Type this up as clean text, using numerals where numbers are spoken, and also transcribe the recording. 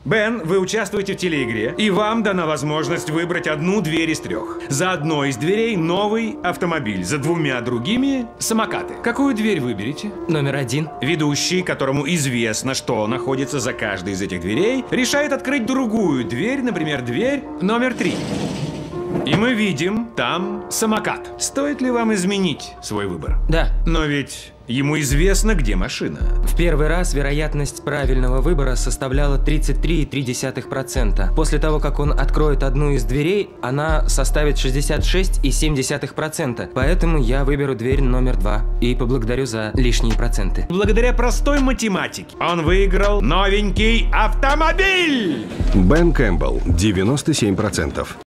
Бен, вы участвуете в телеигре, и вам дана возможность выбрать одну дверь из 3. За одной из дверей новый автомобиль, за 2 другими самокаты. Какую дверь выберете? Номер 1. Ведущий, которому известно, что находится за каждой из этих дверей, решает открыть другую дверь, например, дверь номер 3. И мы видим там самокат. Стоит ли вам изменить свой выбор? Да. Но ведь ему известно, где машина. В первый раз вероятность правильного выбора составляла 33,3%. После того, как он откроет одну из дверей, она составит 66,7%. Поэтому я выберу дверь номер 2 и поблагодарю за лишние проценты. Благодаря простой математике он выиграл новенький автомобиль! Бен Кэмпбелл, 97%.